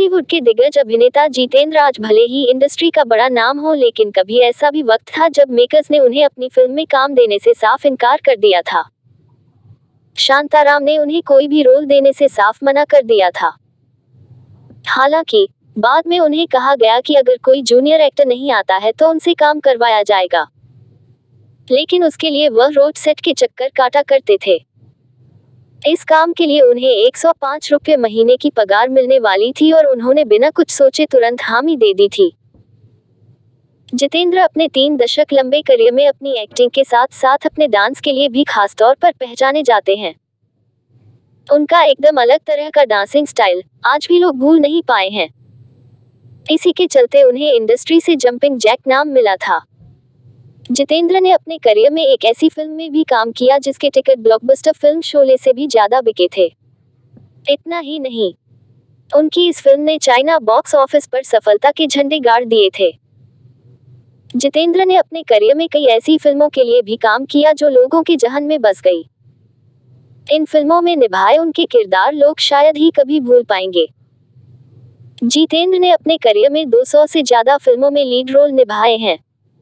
बॉलीवुड के दिग्गज अभिनेता जितेंद्र आज भले ही इंडस्ट्री का बड़ा नाम हो, लेकिन कभी ऐसा भी वक्त था जब मेकर्स ने उन्हें अपनी फिल्म में काम देने से साफ इनकार कर दिया था। शांताराम ने उन्हें कोई भी रोल देने से साफ मना कर दिया था। हालांकि बाद में उन्हें कहा गया कि अगर कोई जूनियर एक्टर नहीं आता है तो उनसे काम करवाया जाएगा, लेकिन उसके लिए वह रोड सेट के चक्कर काटा करते थे। इस काम के लिए उन्हें 105 रुपये महीने की पगार मिलने वाली थी और उन्होंने बिना कुछ सोचे तुरंत हामी दे दी थी। जितेंद्र अपने 3 दशक लंबे करियर में अपनी एक्टिंग के साथ साथ अपने डांस के लिए भी खासतौर पर पहचाने जाते हैं। उनका एकदम अलग तरह का डांसिंग स्टाइल आज भी लोग भूल नहीं पाए हैं। इसी के चलते उन्हें इंडस्ट्री से जंपिंग जैक नाम मिला था। जितेंद्र ने अपने करियर में एक ऐसी फिल्म में भी काम किया जिसके टिकट ब्लॉकबस्टर फिल्म शोले से भी ज्यादा बिके थे। इतना ही नहीं, उनकी इस फिल्म ने चाइना बॉक्स ऑफिस पर सफलता के झंडे गाड़ दिए थे। जितेंद्र ने अपने करियर में कई ऐसी फिल्मों के लिए भी काम किया जो लोगों के जहन में बस गई। इन फिल्मों में निभाए उनके किरदार लोग शायद ही कभी भूल पाएंगे। जितेंद्र ने अपने करियर में 200 से ज्यादा फिल्मों में लीड रोल निभाए हैं।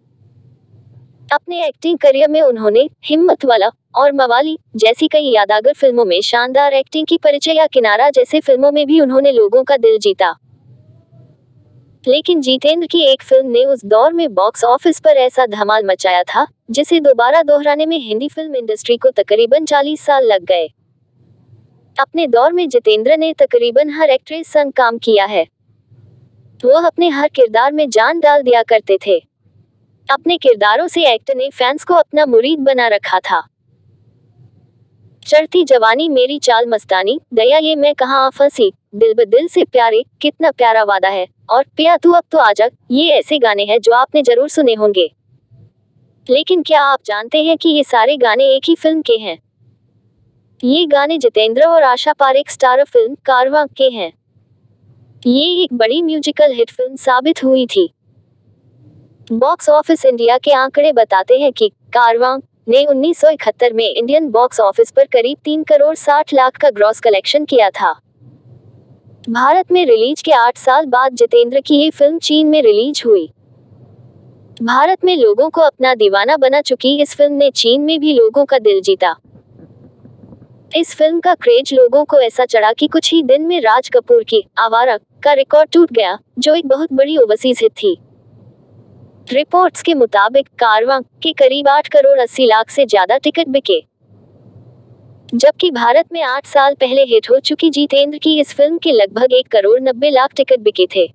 अपने एक्टिंग करियर में उन्होंने हिम्मतवाला और मवाली जैसी कई यादगार फिल्मों में शानदार एक्टिंग की परिचय या किनारा जैसे फिल्मों में भी उन्होंने लोगों का दिल जीता। लेकिन जितेंद्र की एक फिल्म ने उस दौर में बॉक्स ऑफिस पर ऐसा धमाल मचाया था जिसे दोबारा दोहराने में हिंदी फिल्म इंडस्ट्री को तकरीबन 40 साल लग गए। अपने दौर में जितेंद्र ने तकरीबन हर एक्ट्रेस संग काम किया है। वह अपने हर किरदार में जान डाल दिया करते थे। अपने किरदारों से एक्टर ने फैंस को अपना मुरीद बना रखा था। चढ़ती जवानी, मेरी चाल मस्तानी, दया ये मैं कहाँ फंसी, दिल ब दिल से प्यारे, कितना प्यारा वादा है और पिया तू अब तो आजा, ये ऐसे गाने हैं जो आपने जरूर सुने होंगे। लेकिन क्या आप जानते हैं कि ये सारे गाने एक ही फिल्म के हैं? ये गाने जितेंद्र और आशा पारेख स्टारर फिल्म कारवां के हैं। ये एक बड़ी म्यूजिकल हिट फिल्म साबित हुई थी। बॉक्स ऑफिस इंडिया के आंकड़े बताते हैं कि कारवां ने 1971 में इंडियन बॉक्स ऑफिस पर करीब 3 करोड़ 60 लाख का ग्रॉस कलेक्शन किया था। भारत में रिलीज के 8 साल बाद जितेंद्र की ये फिल्म चीन में रिलीज हुई। भारत में लोगों को अपना दीवाना बना चुकी इस फिल्म ने चीन में भी लोगों का दिल जीता। इस फिल्म का क्रेज लोगों को ऐसा चढ़ा कि कुछ ही दिन में राज कपूर की आवारा का रिकॉर्ड टूट गया, जो एक बहुत बड़ी ओवरसीज हिट थी। रिपोर्ट्स के मुताबिक कारवां के करीब 8 करोड़ 80 लाख से ज्यादा टिकट बिके, जबकि भारत में 8 साल पहले हिट हो चुकी जितेंद्र की इस फिल्म के लगभग 1 करोड़ 90 लाख टिकट बिके थे।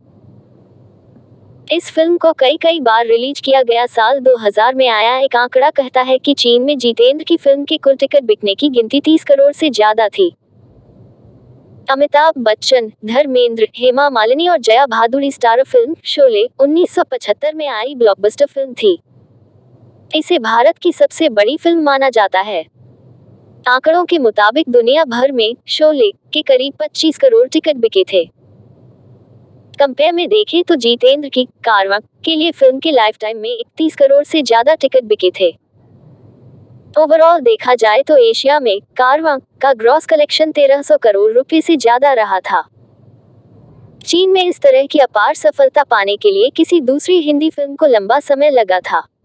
इस फिल्म को कई बार रिलीज किया गया। साल 2000 में आया एक आंकड़ा कहता है कि चीन में जितेंद्र की फिल्म के कुल टिकट बिकने की गिनती 30 करोड़ से ज्यादा थी। अमिताभ बच्चन, धर्मेंद्र, हेमा मालिनी और जया भादुड़ी स्टारर फिल्म शोले 1975 में आई ब्लॉकबस्टर फिल्म थी। इसे भारत की सबसे बड़ी फिल्म माना जाता है। आंकड़ों के मुताबिक दुनिया भर में शोले के करीब 25 करोड़ टिकट बिके थे। कंपेयर में देखें तो जितेंद्र की कारवां के लिए फिल्म के लाइफ टाइम में 31 करोड़ से ज्यादा टिकट बिके थे। ओवरऑल देखा जाए तो एशिया में कारवां का ग्रॉस कलेक्शन 1300 करोड़ रुपए से ज्यादा रहा था। चीन में इस तरह की अपार सफलता पाने के लिए किसी दूसरी हिंदी फिल्म को लंबा समय लगा था।